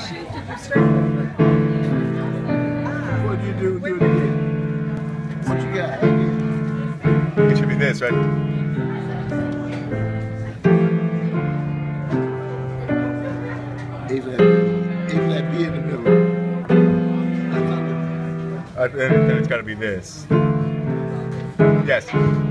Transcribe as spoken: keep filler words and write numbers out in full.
sheet did you start with? What do you do? Do it again. What you got? It should be this, right? A flat, A flat B in the middle. Uh, then it's got to be this. Yes.